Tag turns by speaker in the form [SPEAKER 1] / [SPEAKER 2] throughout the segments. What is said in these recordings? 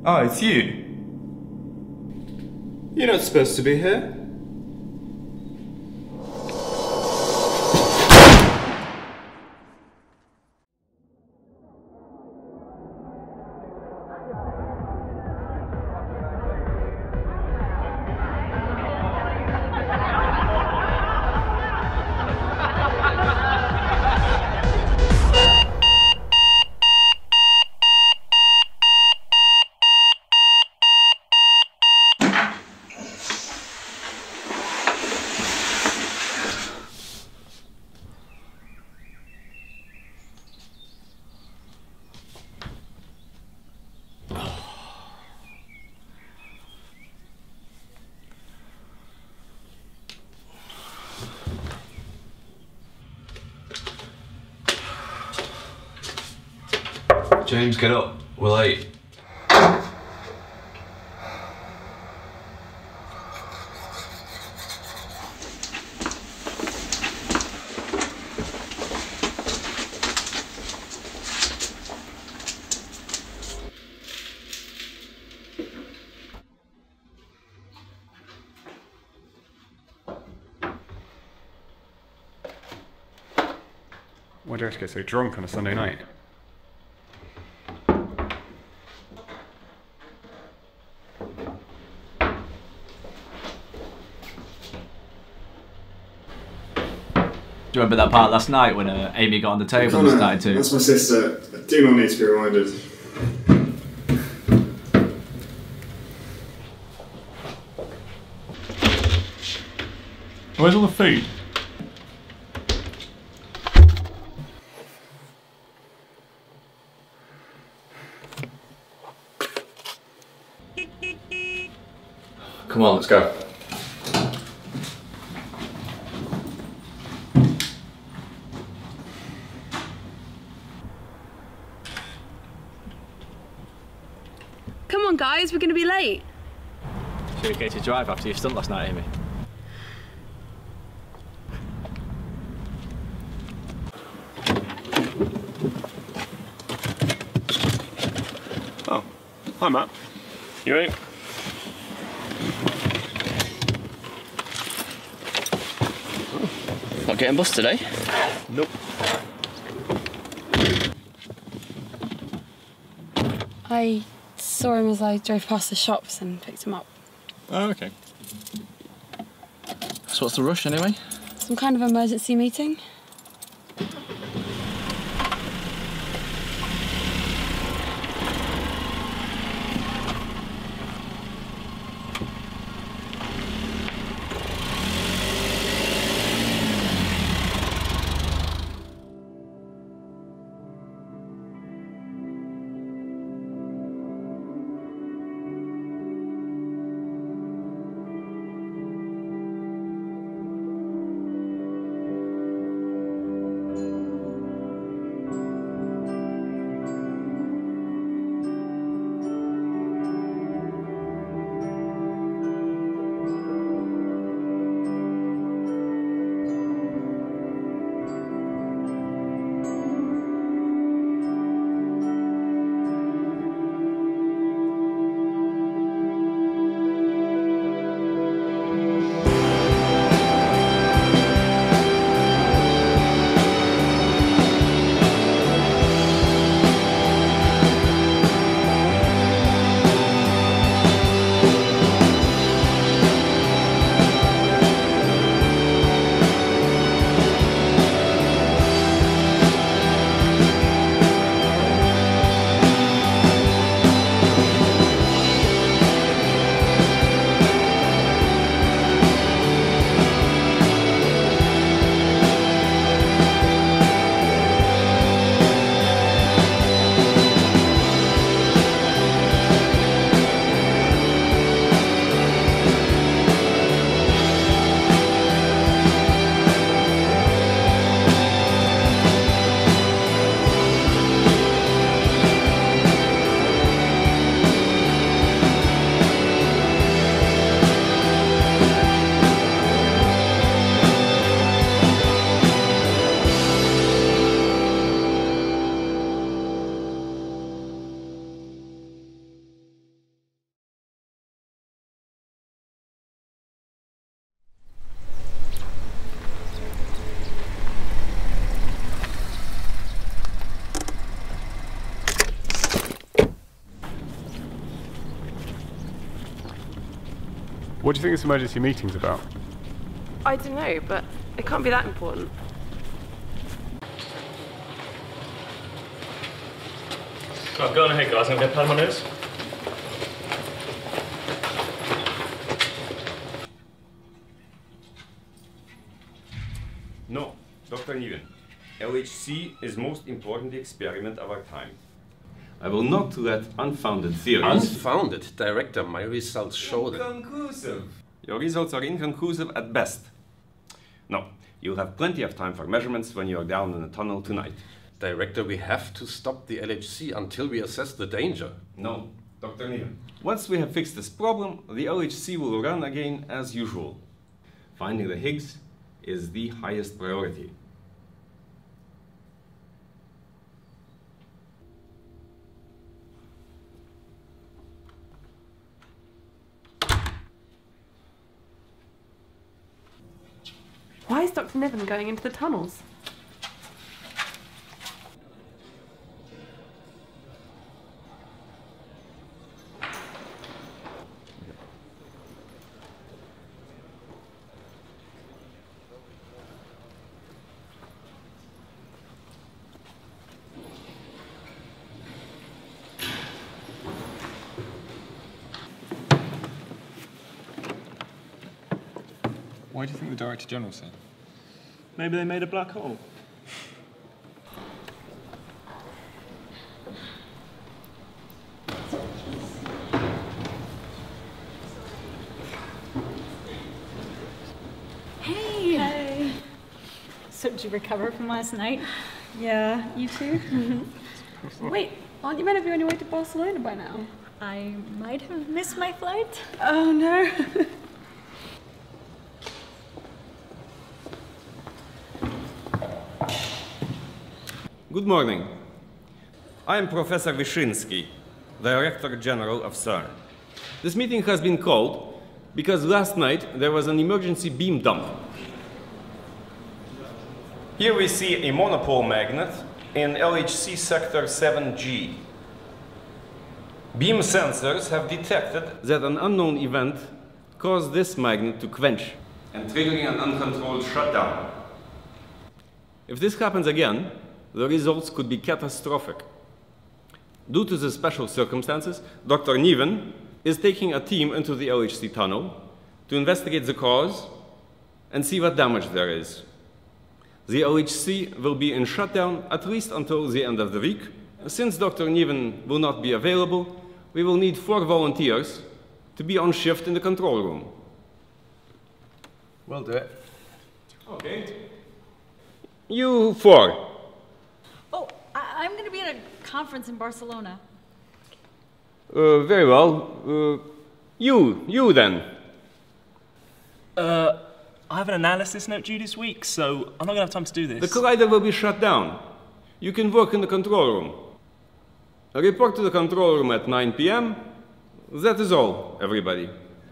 [SPEAKER 1] Oh, it's you.
[SPEAKER 2] You're not supposed to be here.
[SPEAKER 3] James, get up. We're late.
[SPEAKER 1] Why do you have to get so drunk on a Sunday night?
[SPEAKER 4] Do you remember that part last night when Amy got on the table and started to...
[SPEAKER 5] That's my sister. I do not need to be reminded.
[SPEAKER 1] Where's all the food?
[SPEAKER 3] Come on, let's go.
[SPEAKER 6] Come on, guys, we're going to be late.
[SPEAKER 4] Should we get to drive after your stunt last night, Amy?
[SPEAKER 7] Oh, hi Matt. You right?
[SPEAKER 8] Not getting bus today?
[SPEAKER 7] Nope.
[SPEAKER 6] I saw him as I drove past the shops and picked him up.
[SPEAKER 7] Oh, okay.
[SPEAKER 8] So what's the rush anyway?
[SPEAKER 6] Some kind of emergency meeting.
[SPEAKER 1] What do you think this emergency meeting's about?
[SPEAKER 2] I don't know, but it can't be that important.
[SPEAKER 7] Oh, go on ahead, guys. I'm going to pad my nose.
[SPEAKER 8] No, Dr. Niven. LHC is most important experiment of our time. I will not let unfounded theories...
[SPEAKER 9] Unfounded? Director, my results show that...
[SPEAKER 8] Inconclusive. Your results are inconclusive at best. No, you'll have plenty of time for measurements when you are down in the tunnel tonight.
[SPEAKER 9] Director, we have to stop the LHC until we assess the danger.
[SPEAKER 8] No, Dr. Niven. Once we have fixed this problem, the LHC will run again as usual. Finding the Higgs is the highest priority.
[SPEAKER 2] Why is Dr. Niven going into the tunnels?
[SPEAKER 1] Why do you think the Director General said?
[SPEAKER 7] Maybe they made a black hole.
[SPEAKER 10] Hey! Hey! So did you recover from last night? Yeah, you too?
[SPEAKER 6] Wait, aren't you meant to be on your way to Barcelona by now?
[SPEAKER 10] I might have missed my flight.
[SPEAKER 6] Oh no.
[SPEAKER 8] Good morning. I am Professor Wyszyński, Director General of CERN. This meeting has been called because last night there was an emergency beam dump. Here we see a monopole magnet in LHC sector 7G. Beam sensors have detected that an unknown event caused this magnet to quench and triggering an uncontrolled shutdown. If this happens again, the results could be catastrophic. Due to the special circumstances, Dr. Niven is taking a team into the LHC tunnel to investigate the cause and see what damage there is. The LHC will be in shutdown at least until the end of the week. Since Dr. Niven will not be available, we will need 4 volunteers to be on shift in the control room.
[SPEAKER 9] We'll do it.
[SPEAKER 8] Okay. You 4.
[SPEAKER 10] Oh, I'm going to be at a conference in Barcelona.
[SPEAKER 8] Very well. You then.
[SPEAKER 7] I have an analysis note due this week, so I'm not going to have time to do this.
[SPEAKER 8] The collider will be shut down. You can work in the control room. Report to the control room at 9 p.m. That is all, everybody.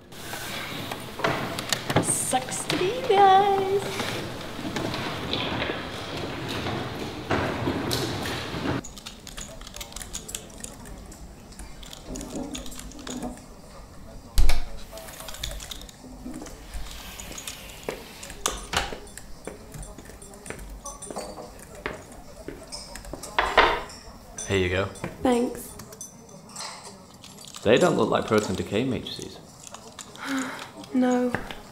[SPEAKER 10] Sucks to be you guys.
[SPEAKER 11] Here you go.
[SPEAKER 2] Thanks.
[SPEAKER 11] They don't look like proton decay matrices.
[SPEAKER 2] No.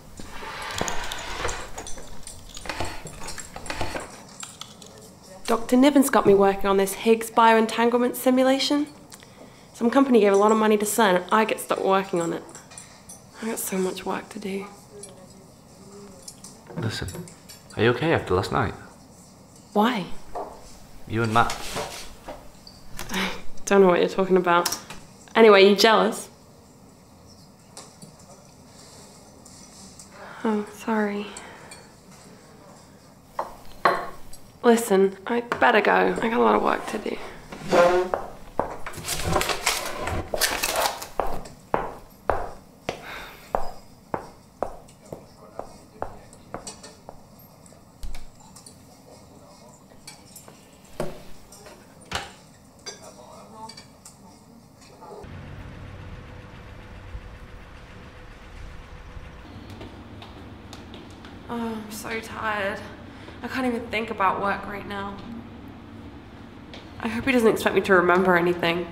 [SPEAKER 2] Dr. Niven's got me working on this Higgs bioentanglement simulation. Some company gave a lot of money to CERN and I get stuck working on it. I got so much work to do.
[SPEAKER 11] Listen, are you okay after last night?
[SPEAKER 2] Why?
[SPEAKER 11] You and Matt.
[SPEAKER 2] Don't know what you're talking about. Anyway, you jealous? Oh, sorry. Listen, I better go. I got a lot of work to do. Oh, I'm so tired. I can't even think about work right now. I hope he doesn't expect me to remember anything.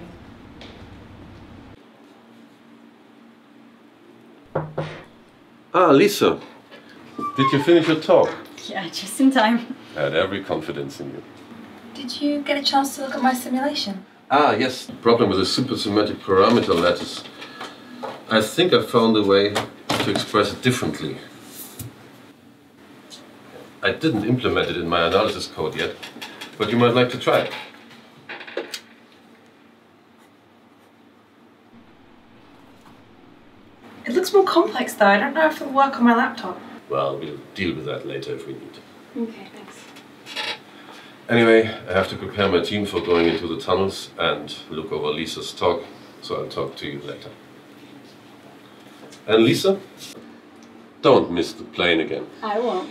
[SPEAKER 9] Ah, Lisa. Did you finish your talk?
[SPEAKER 10] Yeah, just in time.
[SPEAKER 9] I had every confidence in you.
[SPEAKER 12] Did you get a chance to look at my simulation?
[SPEAKER 9] Ah, yes. The problem with the supersymmetric parameter lattice. I think I found a way to express it differently. I didn't implement it in my analysis code yet, but you might like to try it.
[SPEAKER 12] It looks more complex though. I don't know if it'll work on my laptop.
[SPEAKER 9] Well, we'll deal with that later if we need to.
[SPEAKER 12] Okay, thanks.
[SPEAKER 9] Anyway, I have to prepare my team for going into the tunnels and look over Lisa's talk, so I'll talk to you later. And Lisa, don't miss the plane again.
[SPEAKER 10] I won't.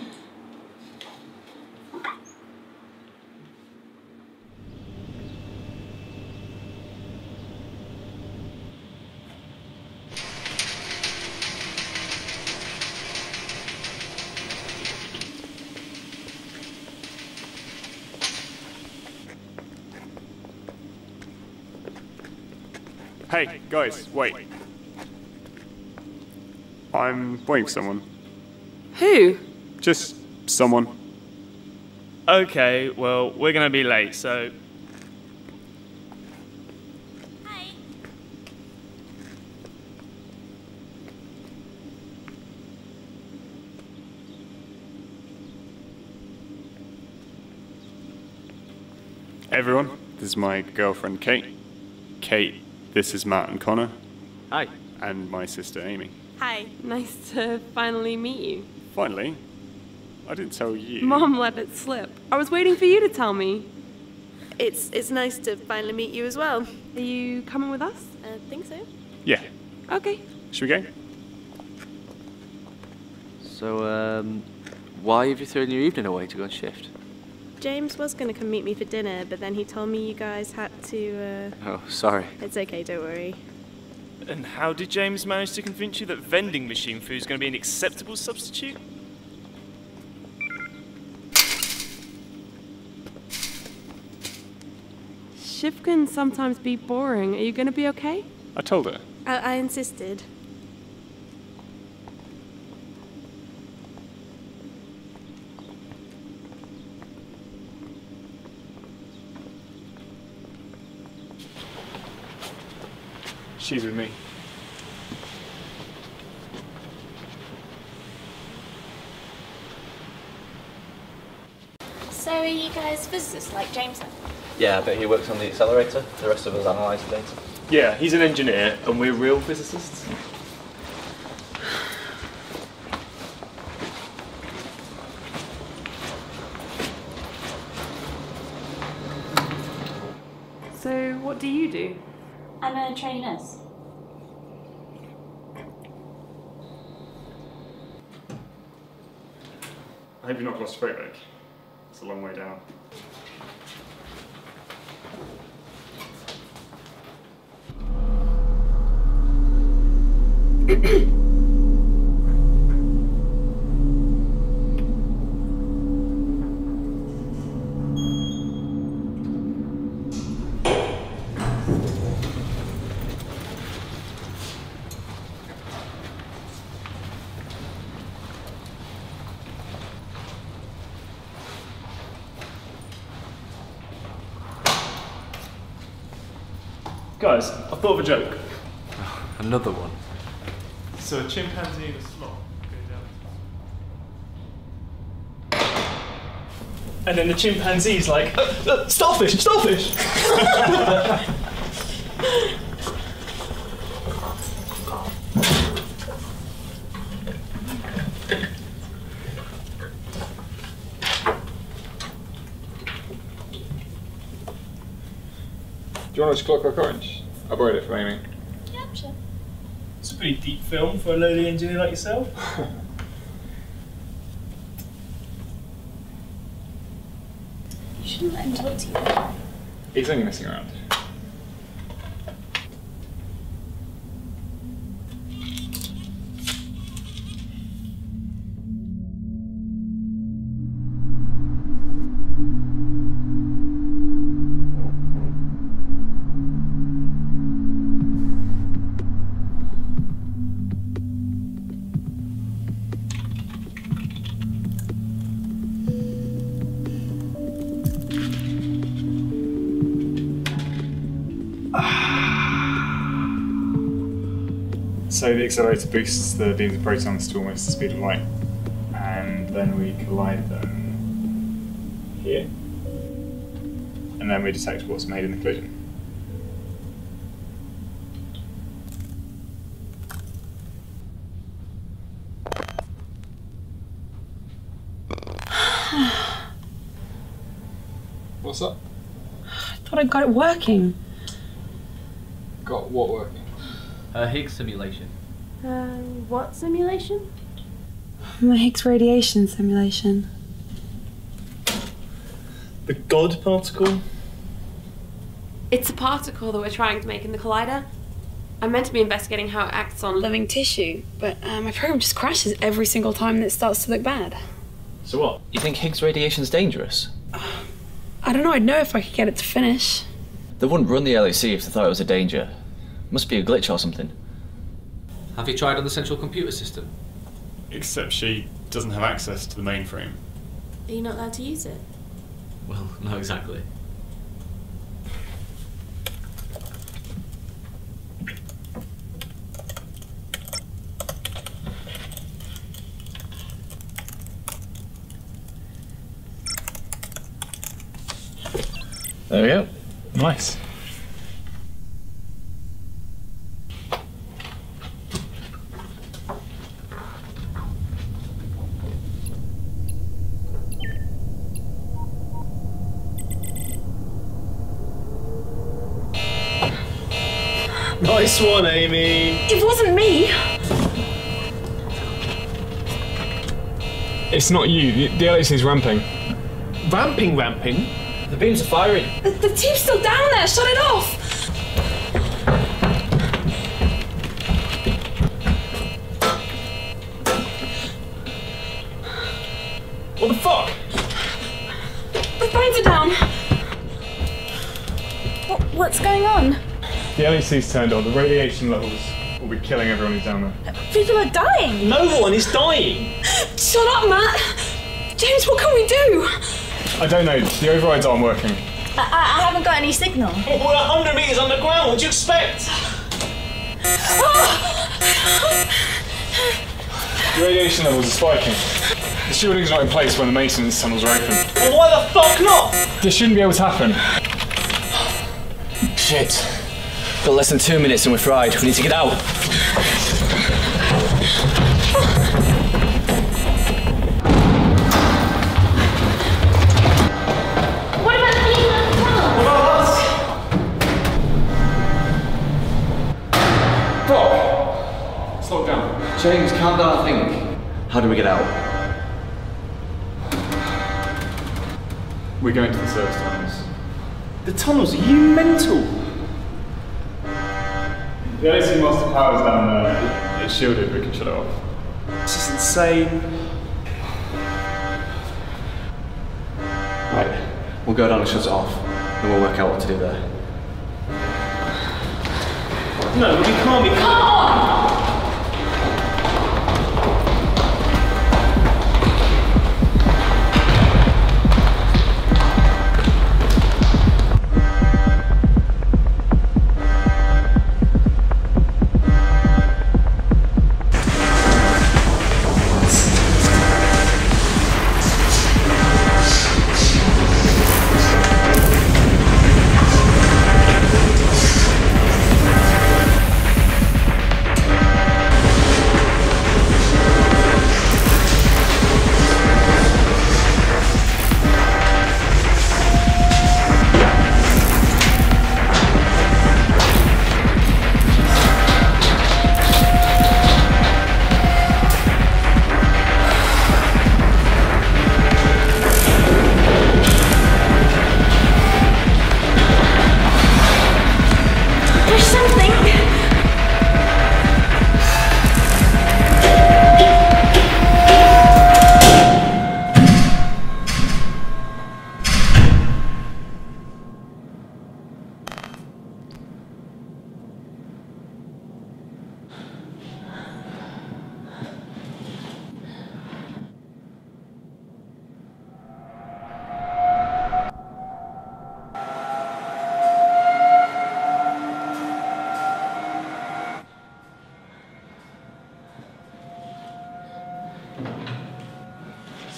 [SPEAKER 1] Hey, guys, wait. I'm waiting for someone.
[SPEAKER 2] Who?
[SPEAKER 1] Just someone.
[SPEAKER 7] Okay, well, we're gonna be late, so.
[SPEAKER 1] Everyone, this is my girlfriend Kate. Kate, this is Matt and Connor.
[SPEAKER 4] Hi.
[SPEAKER 1] And my sister Amy.
[SPEAKER 2] Hi. Nice to finally meet you.
[SPEAKER 1] Finally? I didn't tell you.
[SPEAKER 2] Mom let it slip. I was waiting for you to tell me.
[SPEAKER 13] It's nice to finally meet you as well.
[SPEAKER 2] Are you coming with us?
[SPEAKER 13] I think so.
[SPEAKER 1] Yeah.
[SPEAKER 2] Okay.
[SPEAKER 1] Should we go?
[SPEAKER 11] So, why have you thrown your evening away to go on shift?
[SPEAKER 13] James was going to come meet me for dinner, but then he told me you guys had to,
[SPEAKER 11] Oh, sorry.
[SPEAKER 13] It's okay, don't worry.
[SPEAKER 7] And how did James manage to convince you that vending machine food is going to be an acceptable substitute?
[SPEAKER 2] Shift can sometimes be boring. Are you going to be okay?
[SPEAKER 1] I told her.
[SPEAKER 13] I insisted.
[SPEAKER 1] She's with me.
[SPEAKER 10] So are you guys physicists like James then?
[SPEAKER 11] Yeah, but he works on the accelerator. The rest of us analyse the data.
[SPEAKER 7] Yeah, he's an engineer, and we're real physicists.
[SPEAKER 2] So, what do you do?
[SPEAKER 10] I'm a trainee nurse.
[SPEAKER 1] I hope you're not claustrophobic. It's a long way down.
[SPEAKER 7] Guys, I thought of a joke.
[SPEAKER 11] Another one.
[SPEAKER 7] So a chimpanzee in a slot goes down. And then the chimpanzee's like, starfish, starfish!
[SPEAKER 1] Do you want to watch Clockwork Orange? I borrowed it from Amy.
[SPEAKER 10] Yeah, I'm sure.
[SPEAKER 7] It's a pretty deep film for a lowly engineer like yourself.
[SPEAKER 10] You shouldn't let him talk to you.
[SPEAKER 1] He's only messing around.
[SPEAKER 5] So the accelerator boosts the beams of protons to almost the speed of light, and then we collide them here, and then we detect what's made in the collision. What's up?
[SPEAKER 6] I thought I got it working.
[SPEAKER 5] Got what working?
[SPEAKER 4] Higgs simulation.
[SPEAKER 13] What simulation?
[SPEAKER 6] The Higgs radiation simulation.
[SPEAKER 7] The God particle?
[SPEAKER 2] It's a particle that we're trying to make in the collider. I'm meant to be investigating how it acts on
[SPEAKER 6] Living tissue, but my program just crashes every single time that it starts to look bad.
[SPEAKER 7] So what?
[SPEAKER 14] You think Higgs radiation's dangerous?
[SPEAKER 6] I don't know, I'd know if I could get it to finish.
[SPEAKER 14] They wouldn't run the LHC if they thought it was a danger. Must be a glitch or something.
[SPEAKER 4] Have you tried on the central computer system?
[SPEAKER 1] Except she doesn't have access to the mainframe.
[SPEAKER 13] Are you not allowed to use it?
[SPEAKER 4] Well, not exactly.
[SPEAKER 14] There we go.
[SPEAKER 5] Nice.
[SPEAKER 7] Nice one, Amy.
[SPEAKER 6] It wasn't me!
[SPEAKER 5] It's not you. The LHC's ramping.
[SPEAKER 7] Ramping?
[SPEAKER 14] The beams are firing.
[SPEAKER 6] The tube's still down there, shut it off!
[SPEAKER 7] What the fuck?
[SPEAKER 6] The phones are down!
[SPEAKER 10] What's going on?
[SPEAKER 5] The LHC's turned on. The radiation levels will be killing everyone who's down there.
[SPEAKER 10] People are dying!
[SPEAKER 7] No one is dying!
[SPEAKER 6] Shut up, Matt! James, what can we do?
[SPEAKER 5] I don't know. The overrides aren't working.
[SPEAKER 10] I haven't got any signal.
[SPEAKER 7] We're 100 metres underground, what do you expect?
[SPEAKER 5] The radiation levels are spiking. The shielding's not in place when the maintenance tunnels are open.
[SPEAKER 7] Well, why the fuck not?
[SPEAKER 5] This shouldn't be able to happen.
[SPEAKER 14] Shit. Got less than 2 minutes and we're fried. We need to get out.
[SPEAKER 10] What about the people in the tunnel?
[SPEAKER 7] What about us?
[SPEAKER 5] Brock! Slow down.
[SPEAKER 3] James, calm down, I think.
[SPEAKER 14] How do we get out?
[SPEAKER 5] We're going to the service tunnels.
[SPEAKER 7] The tunnels, are you mental?
[SPEAKER 5] The LHC master power's down there. It's shielded. We can shut it off.
[SPEAKER 7] This is insane.
[SPEAKER 3] Right, we'll go down and shut it off, then we'll work out what to do there.
[SPEAKER 7] No, we can't be. Come on!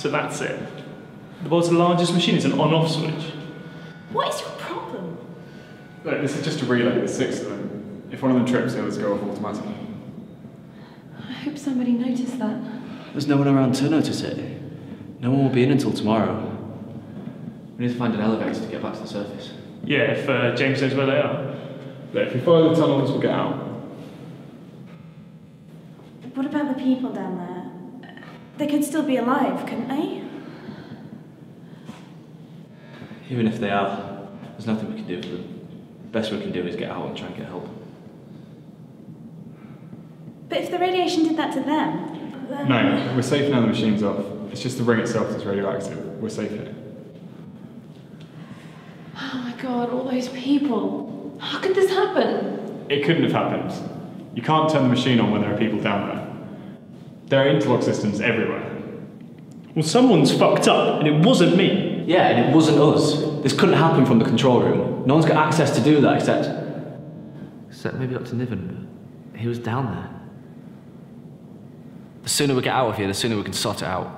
[SPEAKER 7] So that's it. The world's largest machine is an on-off switch.
[SPEAKER 10] What is your problem?
[SPEAKER 5] Look, this is just a relay, there's 6 of them. If one of them trips, the others go off automatically.
[SPEAKER 12] I hope somebody noticed that.
[SPEAKER 3] There's no one around to notice it. No one will be in until tomorrow. We need to find an elevator to get back to the surface.
[SPEAKER 7] Yeah, if James knows where they are.
[SPEAKER 5] Look, if we follow the tunnels, we'll get out.
[SPEAKER 10] What about the people down there? They could still be alive, couldn't they?
[SPEAKER 3] Even if they are, there's nothing we can do for them. The best we can do is get out and try and get help.
[SPEAKER 10] But if the radiation did that to them, then...
[SPEAKER 5] No, we're safe now the machine's off. It's just the ring itself that's radioactive. We're safe here.
[SPEAKER 2] Oh my god, all those people. How could this happen?
[SPEAKER 5] It couldn't have happened. You can't turn the machine on when there are people down there. There are interlock systems everywhere.
[SPEAKER 7] Well, someone's fucked up, and it wasn't me.
[SPEAKER 3] Yeah, and it wasn't us. This couldn't happen from the control room. No one's got access to do that except maybe Dr. Niven, but he was down there. The sooner we get out of here, the sooner we can sort it out.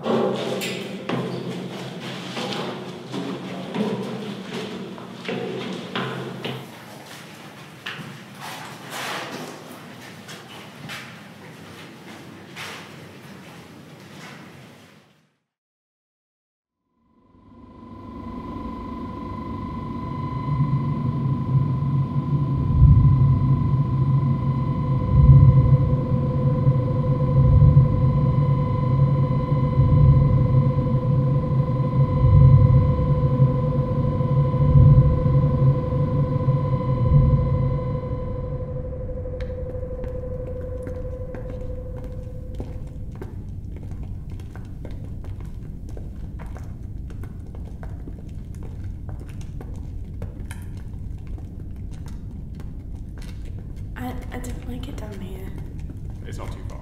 [SPEAKER 13] I didn't like it down here.
[SPEAKER 5] It's not too far.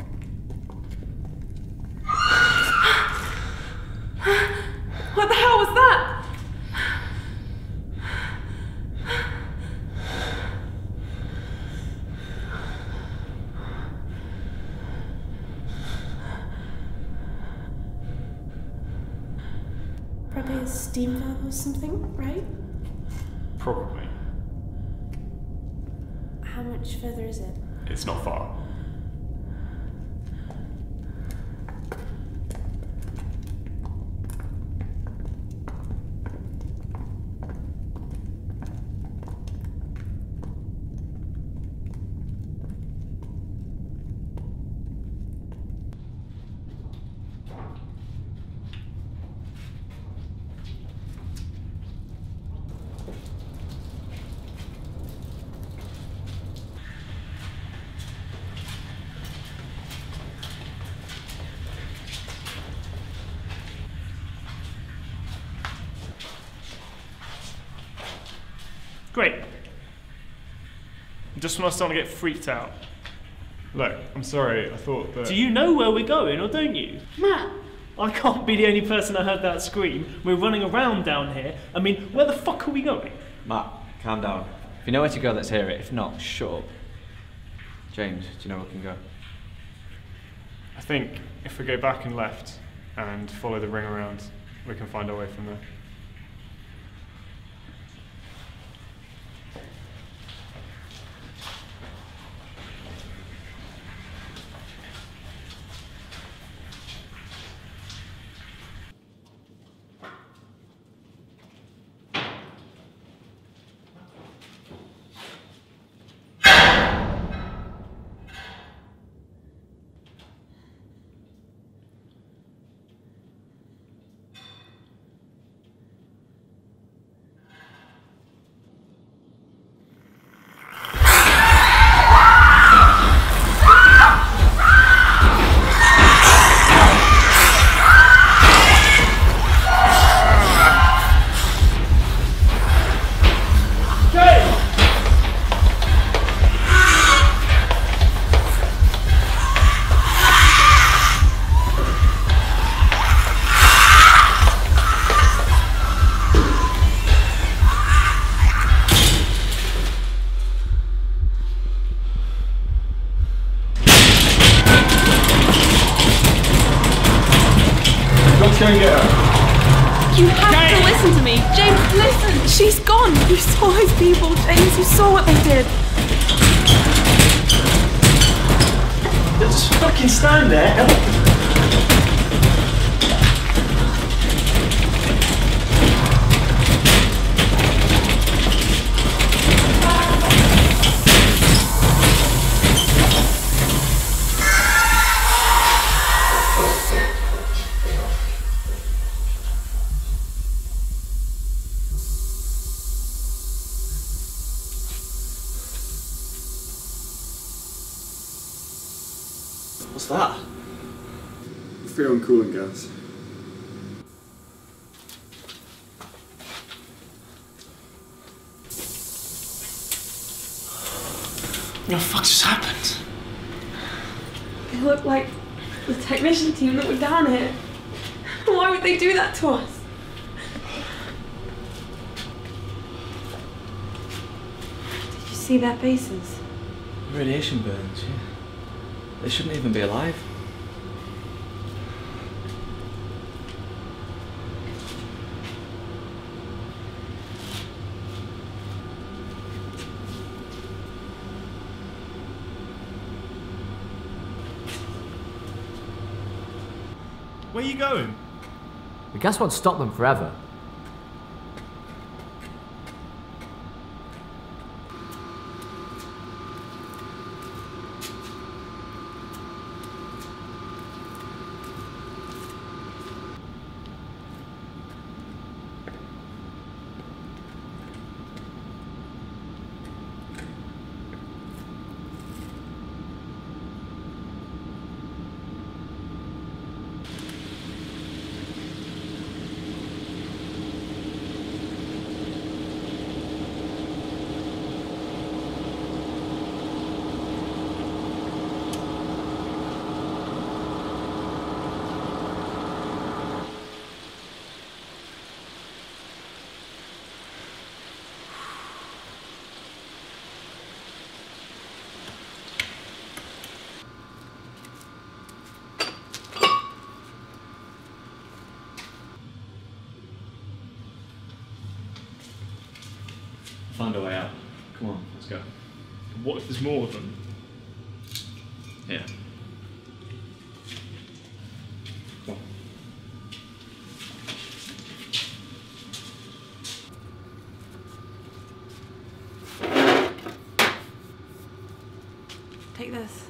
[SPEAKER 2] What the hell was that?
[SPEAKER 13] Probably a steam valve or something, right?
[SPEAKER 5] Probably.
[SPEAKER 13] How much further is it?
[SPEAKER 5] It's not far.
[SPEAKER 7] Great. Just when I was starting to get freaked out.
[SPEAKER 5] Look, I'm sorry, I thought that...
[SPEAKER 7] Do you know where we're going, or don't you?
[SPEAKER 2] Matt!
[SPEAKER 7] I can't be the only person that heard that scream. We're running around down here. I mean, where the fuck are we going?
[SPEAKER 4] Matt, calm down. If you know where to go, let's hear it. If not, shut up. James, do you know where we can go?
[SPEAKER 5] I think if we go back and left and follow the ring around, we can find our way from there.
[SPEAKER 2] saw what they did.
[SPEAKER 7] Just fucking stand there.
[SPEAKER 3] What's that?
[SPEAKER 1] Freon cooling gas.
[SPEAKER 7] What the fuck just happened?
[SPEAKER 2] They look like the technician team that were down here. Why would they do that to us? Did you see their faces?
[SPEAKER 3] Radiation burns, yeah. They shouldn't even be alive.
[SPEAKER 7] Where are you going?
[SPEAKER 3] The gas won't stop them forever.
[SPEAKER 7] Find a way out. Come on, let's go. What if there's more of them? Yeah. Come on.
[SPEAKER 2] Take this.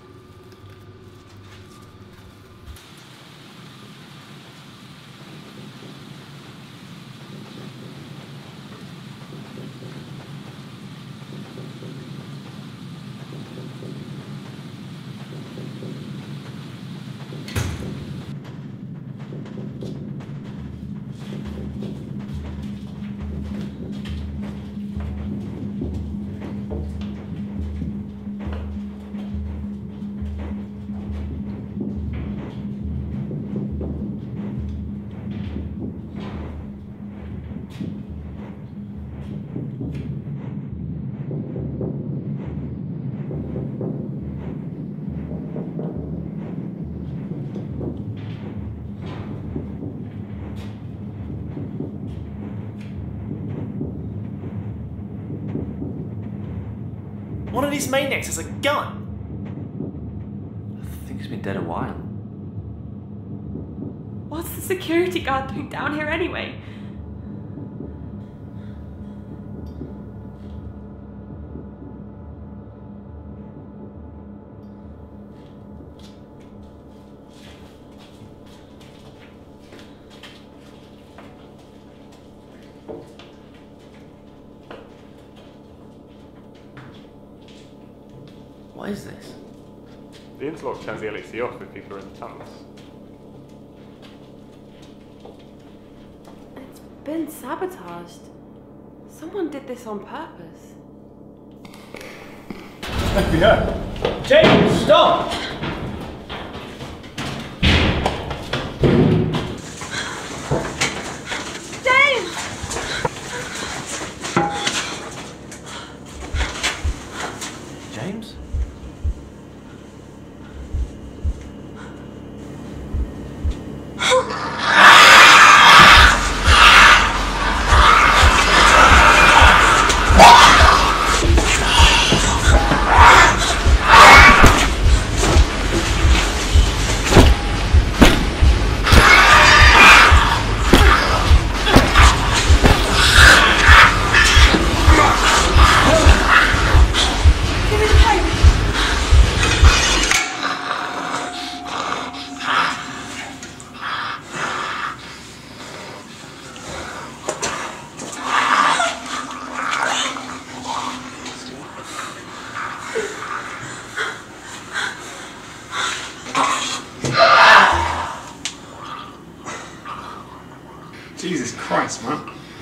[SPEAKER 7] One of these maniacs has a gun.
[SPEAKER 3] I think he's been dead a while.
[SPEAKER 2] What's the security guard doing down here anyway?
[SPEAKER 3] What is this?
[SPEAKER 1] The interlock turns the LEC off if people are in the tunnels.
[SPEAKER 2] It's been sabotaged. Someone did this on purpose.
[SPEAKER 7] FBI! James, stop!
[SPEAKER 3] James?
[SPEAKER 7] Thanks, man.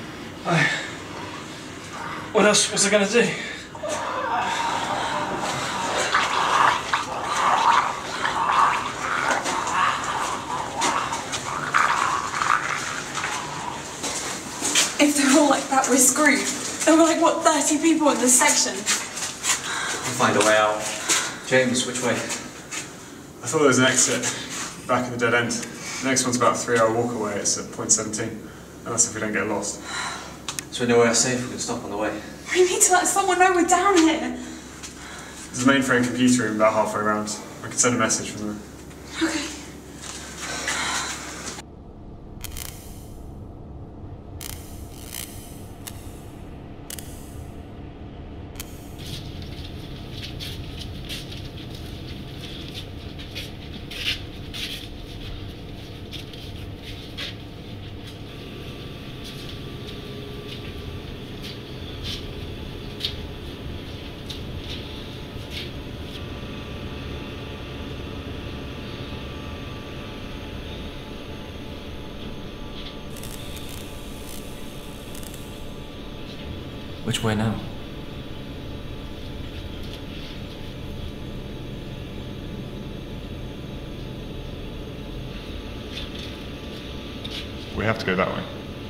[SPEAKER 3] What else was I going to do?
[SPEAKER 6] If they're all like that, we're screwed. There were like, what, 30 people in this section?
[SPEAKER 4] We'll find a way out. James, which way?
[SPEAKER 5] I thought there was an exit back at the dead end. The next one's about a 3-hour walk away. It's at point 17. And that's if we don't get lost.
[SPEAKER 4] So we know we're safe, we can stop on the way.
[SPEAKER 6] We need to let someone know we're down here.
[SPEAKER 5] There's a mainframe computer room about halfway around. I can send a message from there.
[SPEAKER 6] Okay.
[SPEAKER 4] Which way now?
[SPEAKER 5] We have to go that way.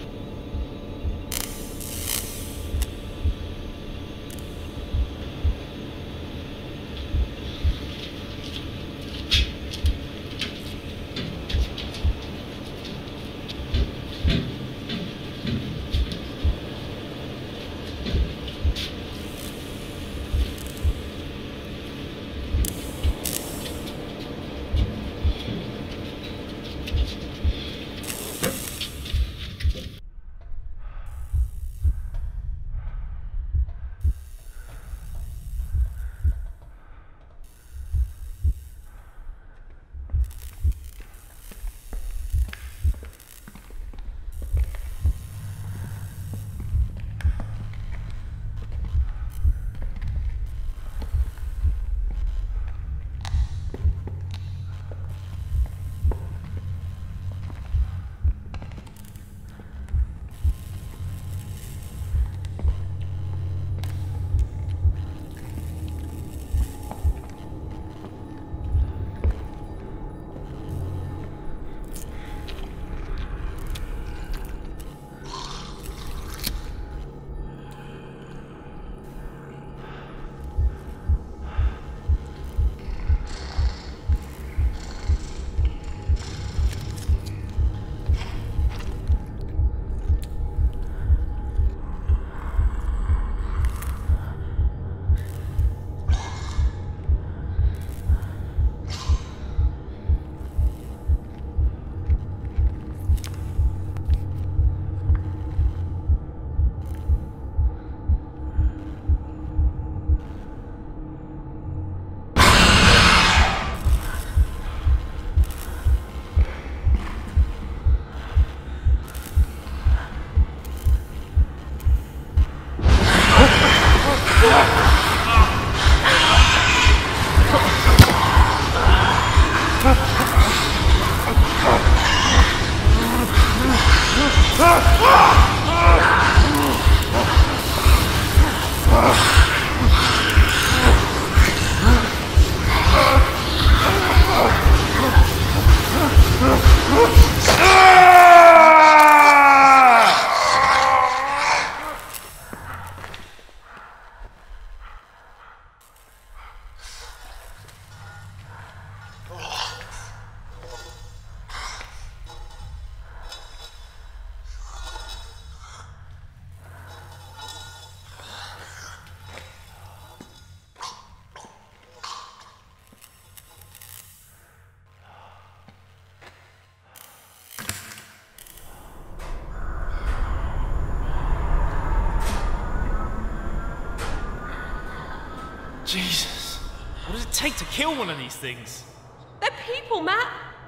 [SPEAKER 7] Jesus. What does it take to kill one of these things?
[SPEAKER 2] They're people, Matt.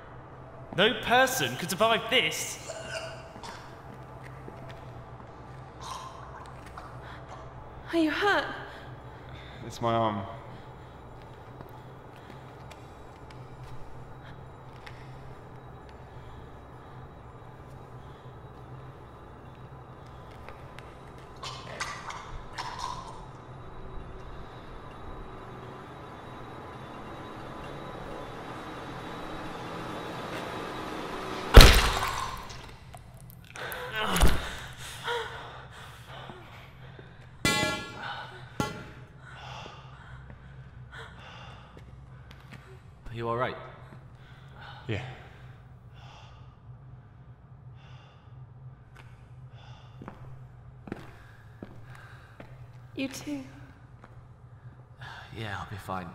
[SPEAKER 7] No person could survive this.
[SPEAKER 2] Are you hurt?
[SPEAKER 5] It's my arm.
[SPEAKER 3] Are you alright?
[SPEAKER 1] Yeah.
[SPEAKER 2] You too.
[SPEAKER 3] Yeah, I'll be fine.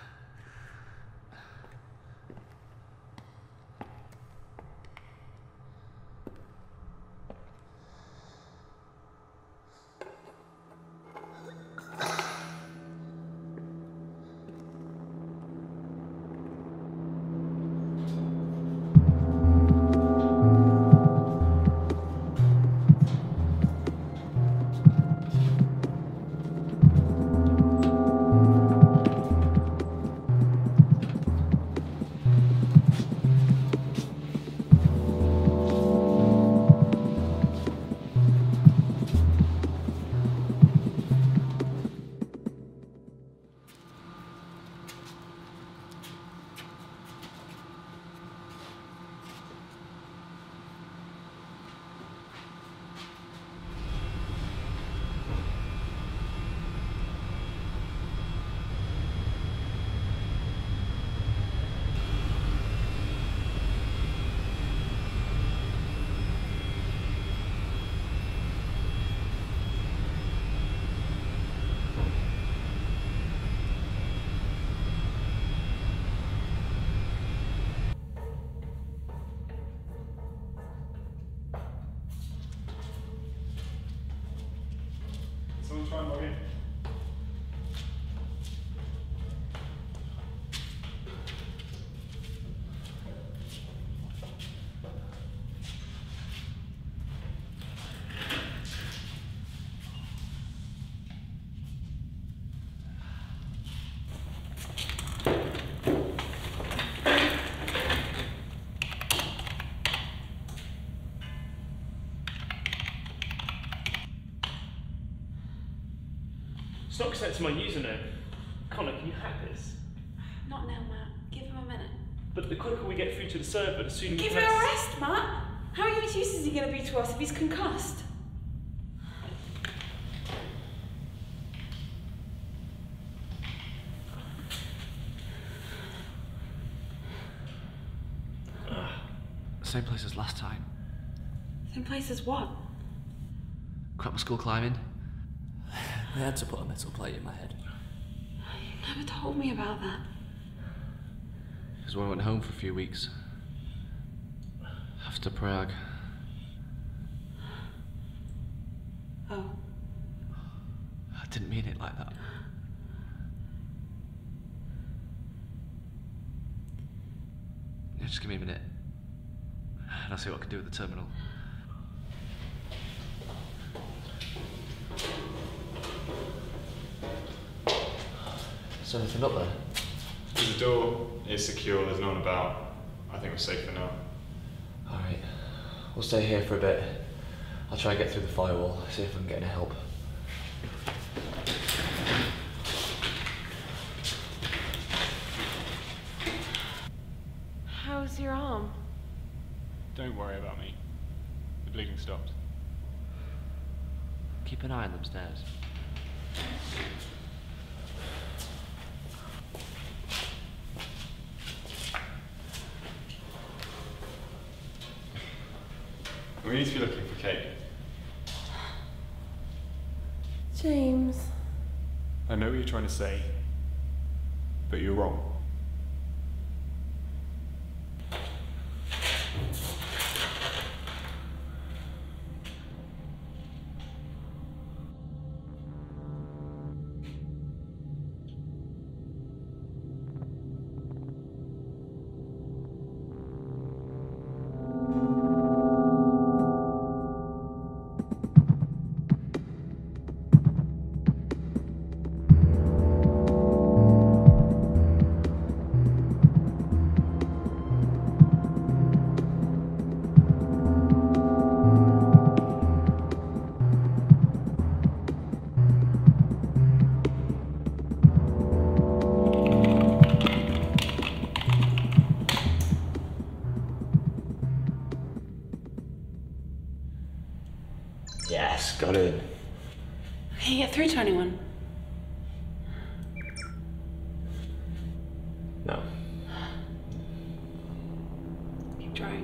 [SPEAKER 5] Someone try and log in.
[SPEAKER 7] It's not accepting my username. Connor, can you hack this?
[SPEAKER 6] Not now, Matt. Give him a minute.
[SPEAKER 7] But the quicker we get through to the server, the sooner we
[SPEAKER 6] Give him a rest, Matt! How much use is he going to be to us if he's concussed?
[SPEAKER 3] Same place as last time.
[SPEAKER 2] Same place as what?
[SPEAKER 3] Crap my school climbing. They had to put a metal plate in my head.
[SPEAKER 2] You never told me about that.
[SPEAKER 3] Because when I went home for a few weeks. After Prague.
[SPEAKER 2] Oh.
[SPEAKER 3] I didn't mean it like that. Yeah, just give me a minute. And I'll see what I can do with the terminal. Is there anything up there?
[SPEAKER 5] The door is secure, there's no one about. I think we're safe for now.
[SPEAKER 3] Alright. We'll stay here for a bit. I'll try and get through the firewall, see if I can get any help.
[SPEAKER 2] How's your arm?
[SPEAKER 5] Don't worry about me. The bleeding stopped.
[SPEAKER 3] Keep an eye on them stairs.
[SPEAKER 5] We need to be looking for Kate.
[SPEAKER 2] James.
[SPEAKER 5] I know what you're trying to say, but you're wrong.
[SPEAKER 3] Yes, got in.
[SPEAKER 2] Can you get through to anyone?
[SPEAKER 3] No.
[SPEAKER 2] dry.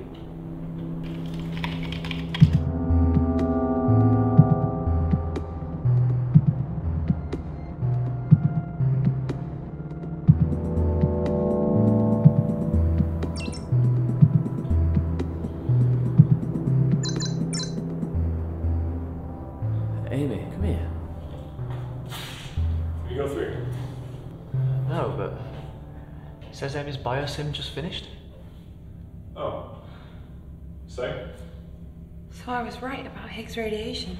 [SPEAKER 3] Amy, come here.
[SPEAKER 7] You go through?
[SPEAKER 3] No, but it says Amy's biosim just finished.
[SPEAKER 7] Oh. So?
[SPEAKER 2] So I was right about Higgs radiation.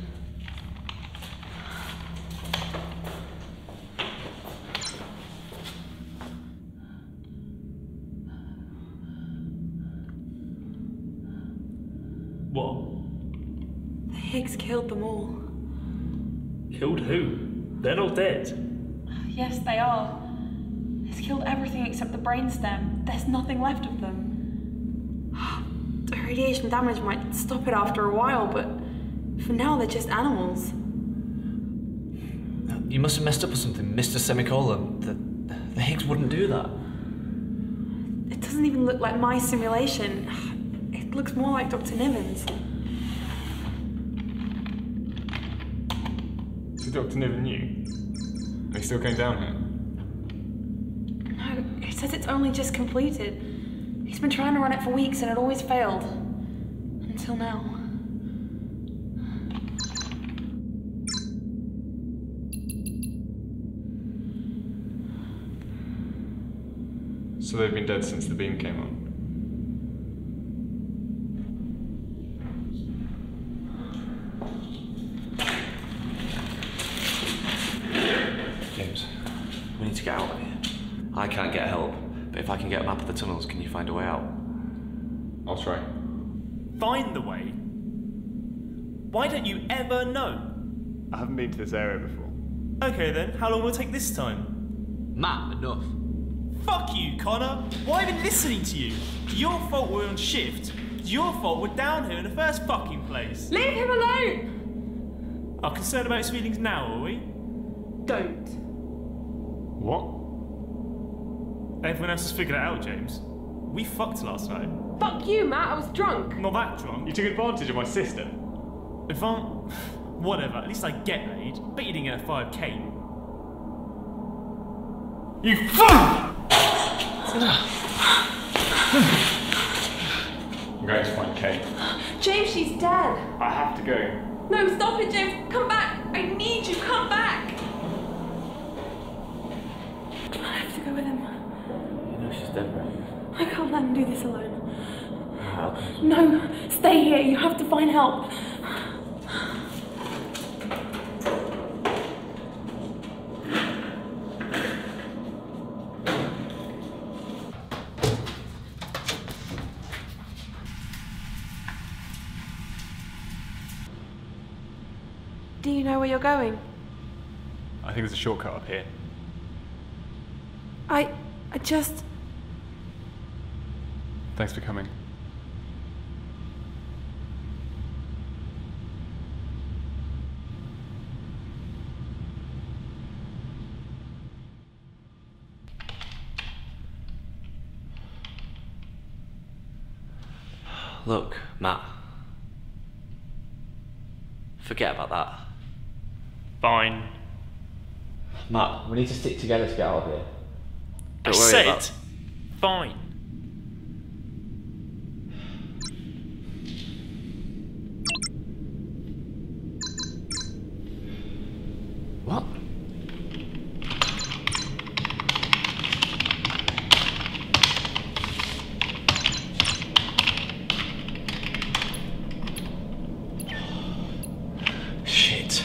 [SPEAKER 7] What?
[SPEAKER 2] The Higgs killed them all.
[SPEAKER 7] Killed who? They're not dead.
[SPEAKER 6] Yes, they are. It's killed everything except the brainstem. There's nothing left of them.
[SPEAKER 2] The radiation damage might stop it after a while, but for now they're just animals.
[SPEAKER 3] You must have messed up or something, Mr. Semicolon. The Higgs wouldn't do that.
[SPEAKER 2] It doesn't even look like my simulation. It looks more like Dr. Niven's.
[SPEAKER 5] So Dr. Niven knew? They still came down here?
[SPEAKER 2] No, it says it's only just completed. He's been trying to run it for weeks and it always failed. Until now.
[SPEAKER 5] So they've been dead since the beam came on?
[SPEAKER 3] James, we need to get out of here. I can't get help, but if I can get a map of the tunnels, can you find a way out?
[SPEAKER 5] I'll try.
[SPEAKER 15] Find the way? Why don't you ever know?
[SPEAKER 5] I haven't been to this area before.
[SPEAKER 15] Okay then, how long will it take this time?
[SPEAKER 3] Matt, enough.
[SPEAKER 15] Fuck you, Connor! Why have I been listening to you? It's your fault we're on shift. It's your fault we're down here in the first fucking place.
[SPEAKER 2] Leave him alone!
[SPEAKER 15] Are concerned about his feelings now, are we?
[SPEAKER 2] Don't.
[SPEAKER 5] What?
[SPEAKER 15] Everyone else has figured it out, James. We fucked last night.
[SPEAKER 2] Fuck you, Matt, I was drunk.
[SPEAKER 15] Not that drunk.
[SPEAKER 5] You took advantage of my sister.
[SPEAKER 15] Whatever, at least I get laid. Bet you didn't get a 5K.
[SPEAKER 5] You fuck! I'm going to find Kate.
[SPEAKER 2] James, she's dead.
[SPEAKER 5] I have to go.
[SPEAKER 2] No, stop it, James. Come back. I need you. Come back. I have to go with him.
[SPEAKER 3] You know she's dead, right?
[SPEAKER 2] I can't let him do this alone.
[SPEAKER 3] Help.
[SPEAKER 2] No, stay here. You have to find help. Do you know where you're going?
[SPEAKER 5] I think there's a shortcut up here.
[SPEAKER 2] I just...
[SPEAKER 5] Thanks for coming.
[SPEAKER 3] Look, Matt. Forget about that.
[SPEAKER 15] Fine.
[SPEAKER 3] Matt, we need to stick together to get out of here.
[SPEAKER 15] I said fine.
[SPEAKER 3] What? Shit.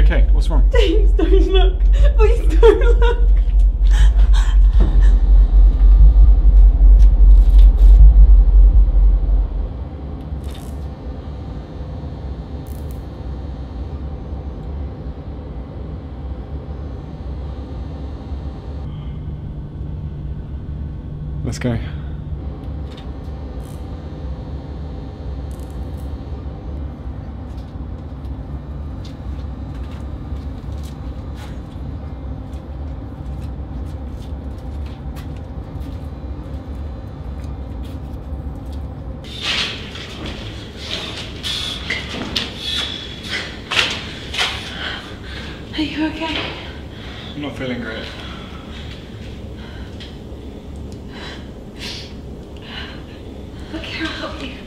[SPEAKER 5] okay? What's wrong?
[SPEAKER 2] James, don't look. Please don't look.
[SPEAKER 5] Let's go.
[SPEAKER 2] Are you okay?
[SPEAKER 5] I'm not feeling great.
[SPEAKER 2] Look here, I'll help you.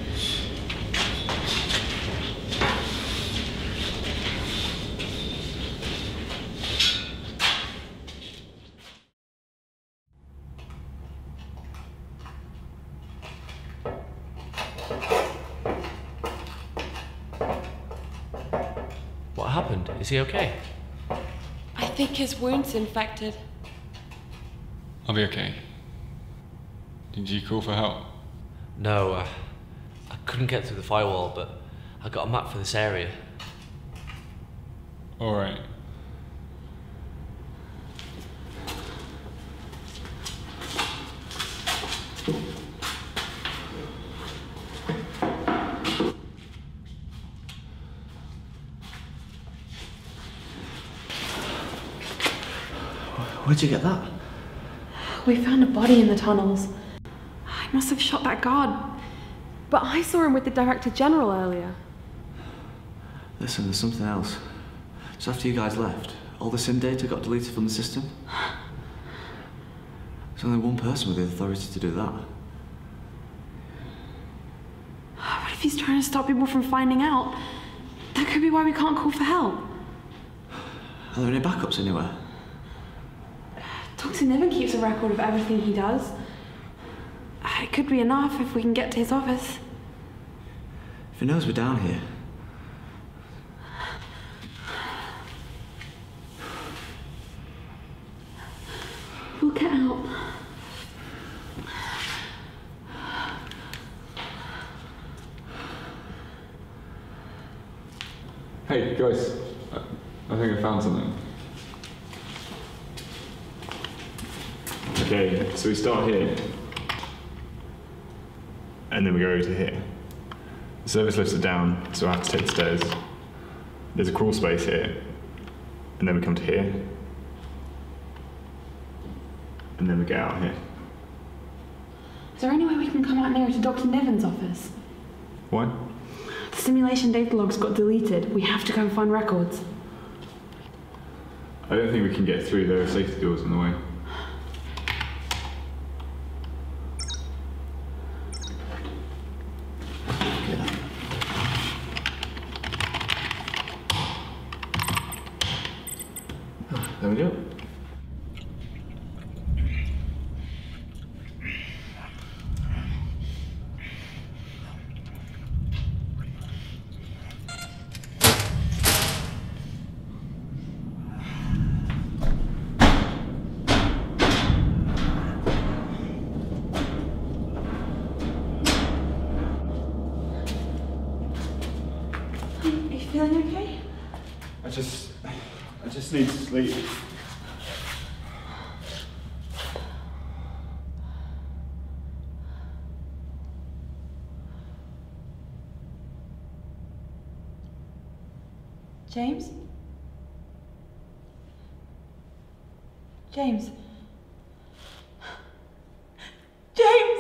[SPEAKER 3] What happened? Is he okay?
[SPEAKER 2] I think his wound's infected.
[SPEAKER 5] I'll be okay. Did you call for help?
[SPEAKER 3] No, I couldn't get through the firewall, but I got a map for this area.
[SPEAKER 5] Alright.
[SPEAKER 3] Where'd you get that?
[SPEAKER 2] We found a body in the tunnels. I must have shot that guard. But I saw him with the Director General earlier.
[SPEAKER 3] Listen, there's something else. Just after you guys left, all the SIM data got deleted from the system. There's only one person with the authority to do that.
[SPEAKER 2] What if he's trying to stop people from finding out? That could be why we can't call for help.
[SPEAKER 3] Are there any backups anywhere?
[SPEAKER 2] Dr. Niven keeps a record of everything he does. It could be enough if we can get to his office.
[SPEAKER 3] If he knows we're down here.
[SPEAKER 2] We'll get out.
[SPEAKER 5] Hey, guys. I think I found something. Okay, so we start here. And then we go to here. The service lifts are down, so I have to take the stairs. There's a crawl space here. And then we come to here. And then we get out here.
[SPEAKER 2] Is there any way we can come out nearer to Dr. Niven's office?
[SPEAKER 5] Why?
[SPEAKER 2] The simulation data logs got deleted. We have to go and find records.
[SPEAKER 5] I don't think we can get through. There are safety doors in the way.
[SPEAKER 3] There we go.
[SPEAKER 2] Are you feeling okay?
[SPEAKER 5] I just need to sleep.
[SPEAKER 2] James? James? James!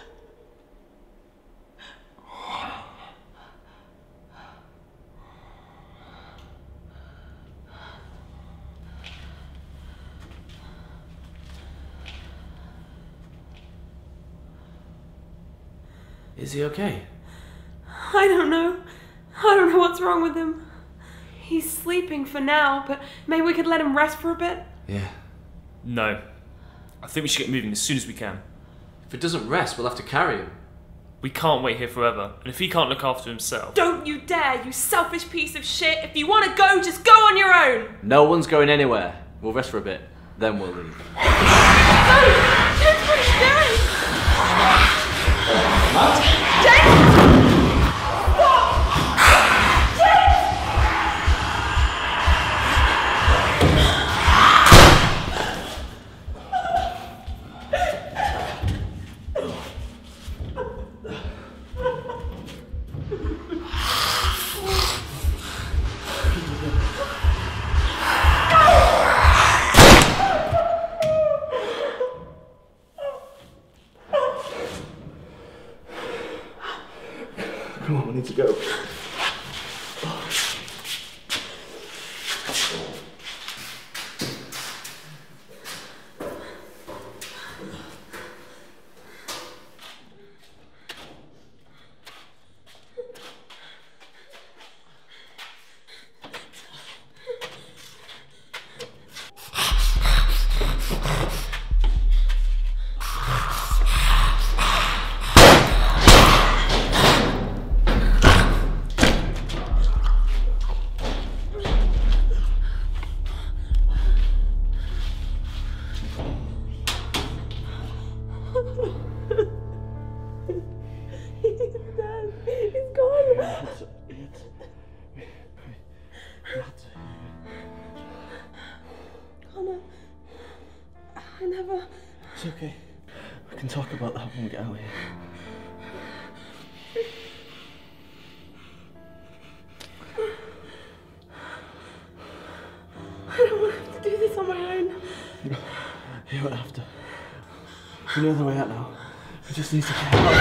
[SPEAKER 3] Is he okay?
[SPEAKER 2] I don't know. I don't know what's wrong with him. He's sleeping for now, but maybe we could let him rest for a bit?
[SPEAKER 3] Yeah.
[SPEAKER 15] No. I think we should get moving as soon as we can.
[SPEAKER 3] If it doesn't rest, we'll have to carry him.
[SPEAKER 7] We can't wait here forever, and if he can't look after himself...
[SPEAKER 6] Don't you dare, you selfish piece of shit! If you want to go, just go on your own!
[SPEAKER 3] No one's going anywhere. We'll rest for a bit, then we'll leave.
[SPEAKER 6] No! James, what are you doing? James!
[SPEAKER 3] Come on, we need to go. It's okay. We can talk about that when we get out of here.
[SPEAKER 2] I don't want to have to do this on my own.
[SPEAKER 3] You don't have to. We know the way out now. We just need to get out.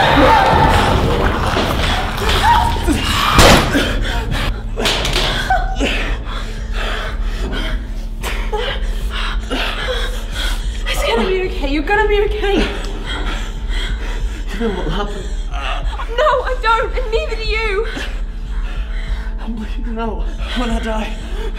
[SPEAKER 2] It's gonna be okay. You're gonna be okay.
[SPEAKER 3] You know what'll happen.
[SPEAKER 2] No, I don't, and neither do you.
[SPEAKER 3] I'm bleeding now. When I die.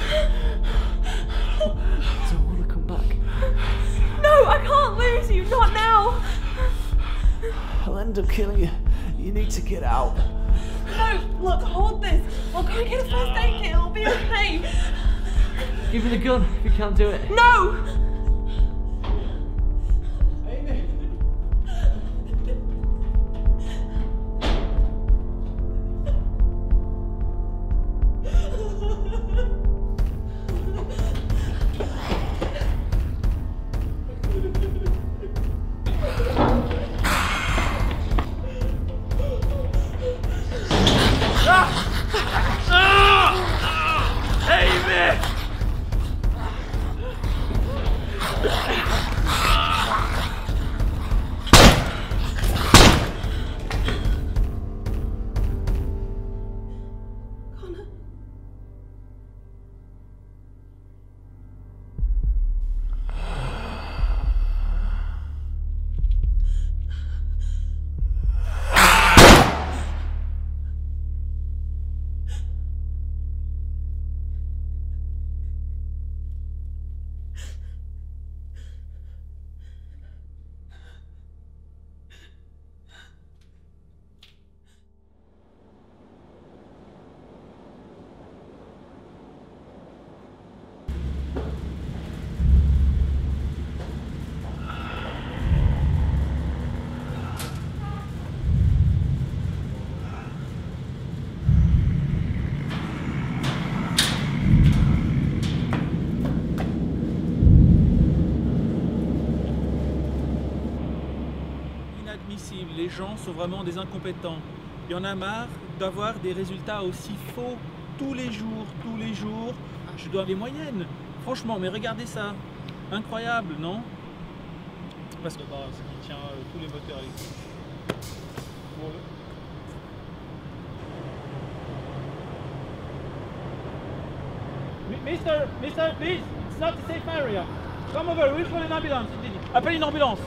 [SPEAKER 3] I don't want to come back.
[SPEAKER 2] No, I can't lose you. Not now.
[SPEAKER 3] I'll end up killing you. You need to get out.
[SPEAKER 2] No, look, hold this. I'll go and get a first aid kit. It'll be okay.
[SPEAKER 3] Give me the gun if you can't do it.
[SPEAKER 2] No!
[SPEAKER 16] Les gens sont vraiment des incompétents. Il y en a marre d'avoir des résultats aussi faux tous les jours. Je dois les moyennes. Franchement, mais regardez ça. Incroyable, non? Parce que c'est qui tient tous les moteurs électriques. Mister, please, it's not a safe area. Come over, we'll call an ambulance. Appelle une ambulance.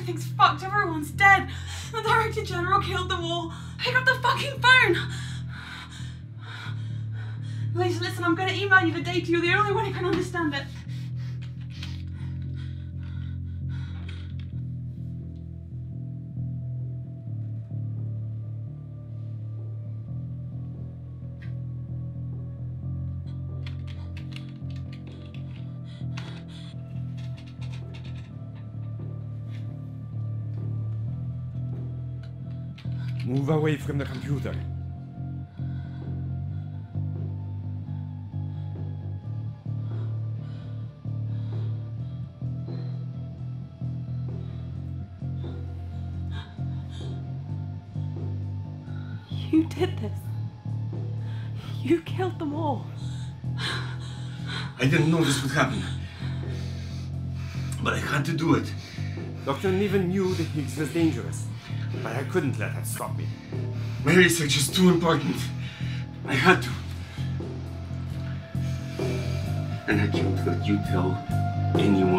[SPEAKER 6] Everything's fucked. Everyone's dead. The Director General killed them all. Pick up the fucking phone! Lisa, listen, I'm gonna email you the data. You're the only one who can understand it.
[SPEAKER 17] Move away from the computer.
[SPEAKER 2] You did this. You killed them all.
[SPEAKER 17] I didn't know this would happen. But I had to do it. Dr. Niven knew the Higgs was dangerous. But I couldn't let that stop me. My research is too important. I had to. And I can't let you tell anyone